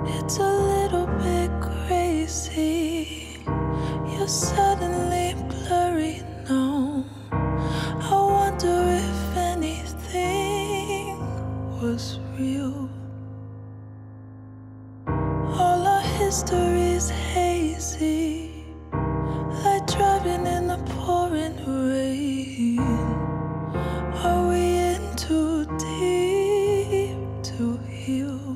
It's a little bit crazy. You're suddenly blurry now. I wonder if anything was real. All our history's hazy, like driving in the pouring rain. Are we in too deep to heal?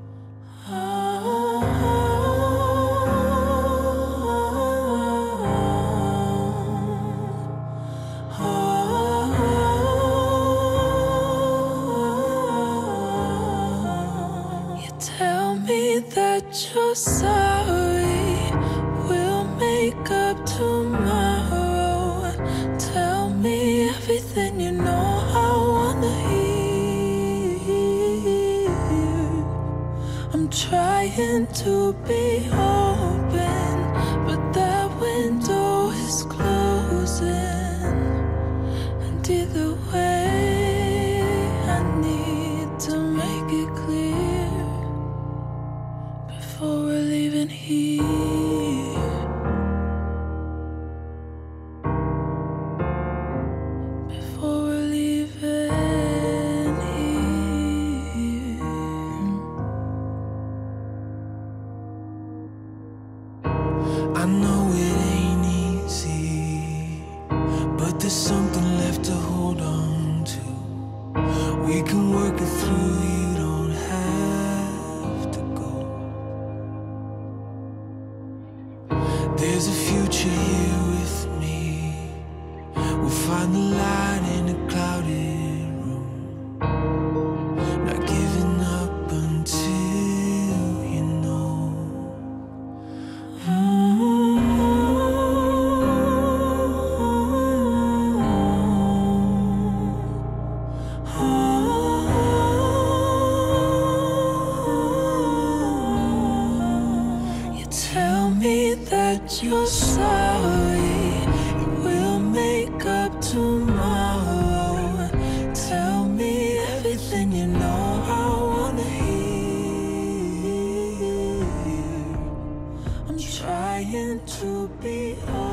You tell me that you're sorry, we'll make up tomorrow. Tell me everything you know I wanna hear. I'm trying to be open, but that window is closing. And either way, I need to make it clear before we're leaving here. Before we're leaving here. I know it ain't easy, but there's something left to hold on to. We can work it through, you don't have to go. There's a future here with me. We'll find the light in a clouded room. Not giving up until you know. You tell me that you're sorry, we'll make up tomorrow. Tell me everything you know I wanna hear. I'm trying to be